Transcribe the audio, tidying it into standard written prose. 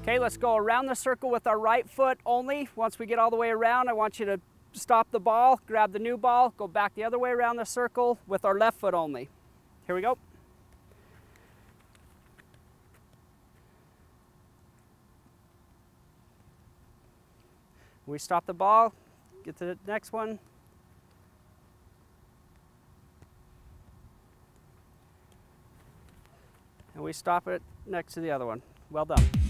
Okay, let's go around the circle with our right foot only. Once we get all the way around, I want you to stop the ball, grab the new ball, go back the other way around the circle with our left foot only. Here we go. We stop the ball, get to the next one. And we stop it next to the other one. Well done.